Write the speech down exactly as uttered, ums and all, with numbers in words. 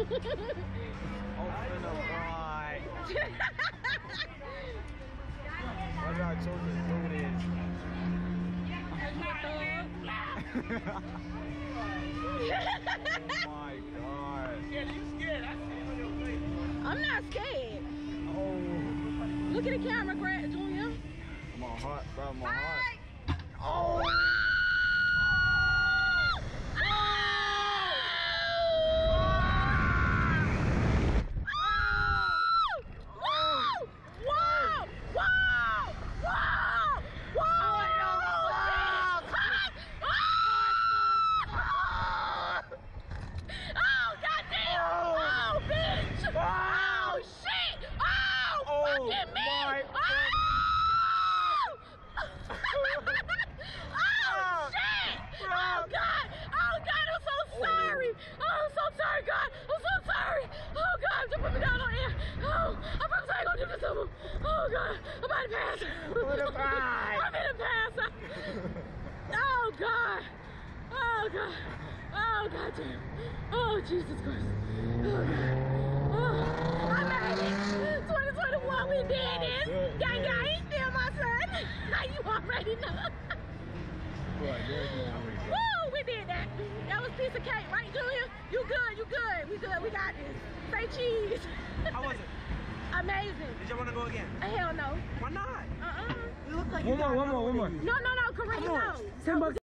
Open the boy. Why did I choose to do this? Oh my god. Yeah, you scared. I see it on your face. I'm not scared. Oh. Look at the camera, Grant, Junior. My heart, bro, my Bye. heart. Oh. Oh God, I'm about to pass. I'm gonna pass. Oh God. Oh God. Oh God damn. Oh Jesus Christ. Oh God. Oh, I made it. twenty twenty-one, we did this. Gang gang, still my son. You already know. Woo, we did that. That was a piece of cake, right, Julia? You good, you good. We good, we got this. Say cheese. How was it? Amazing. Did you want to go again? Uh, hell no. Why not? Uh-uh. You look like One you more, got one more, one more. No, no, no, Corinne, no. Ten bucks.